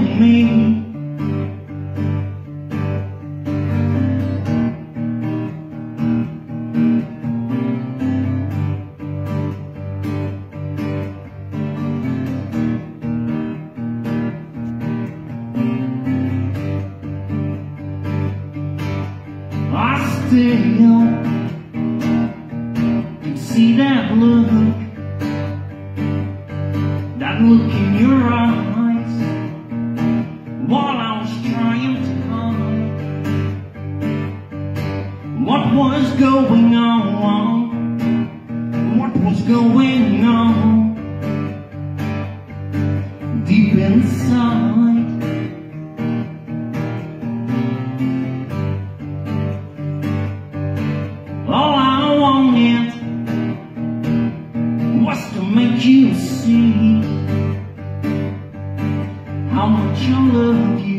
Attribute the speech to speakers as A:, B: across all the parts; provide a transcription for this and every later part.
A: me. I still can see that look in your eyes, while I was trying to hide what was going on, what was going on deep inside. All I wanted was to make you see how much I love you.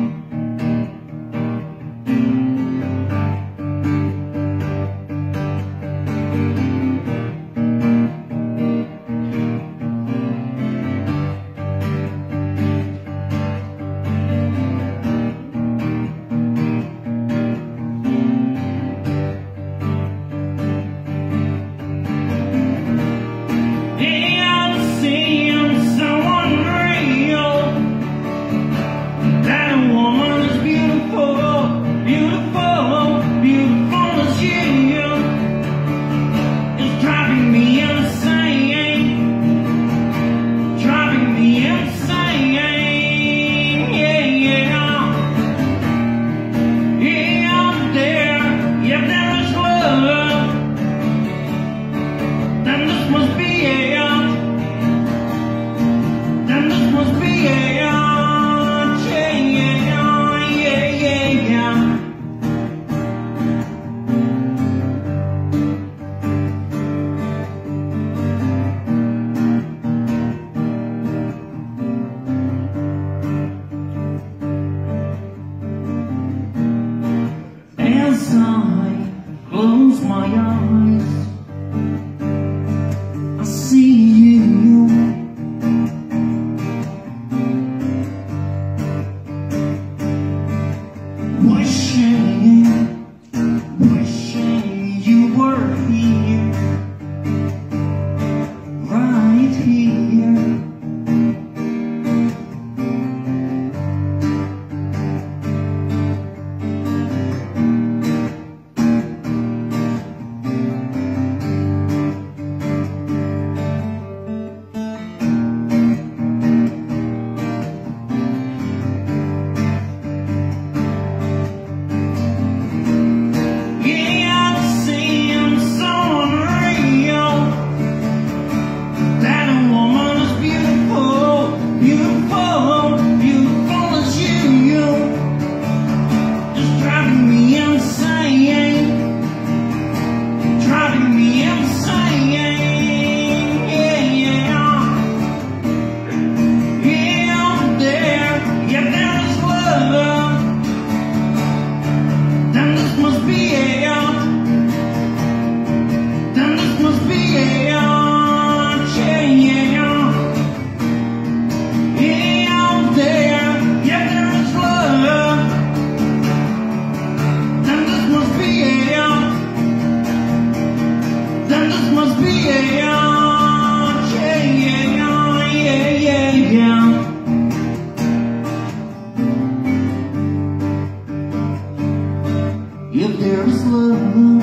A: As I close my eyes, I see you. Wishing you were here, right here. If there's love,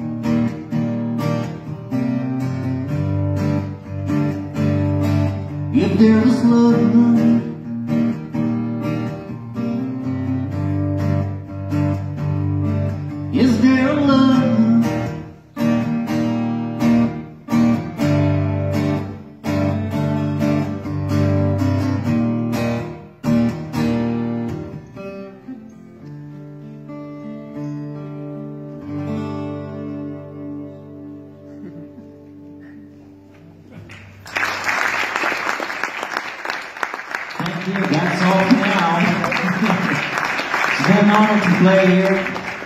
A: if there's love, is there love? Thank you. That's all for now. It's been an honor to play here.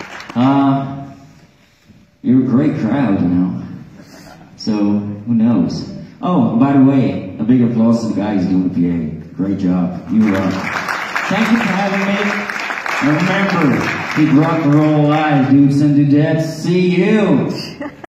A: You're a great crowd, you know. So, who knows? Oh, by the way, a big applause to the guy who's doing the PA. Great job. You rock. Thank you for having me. And remember, keep rock and roll alive, dudes and dudettes. See you.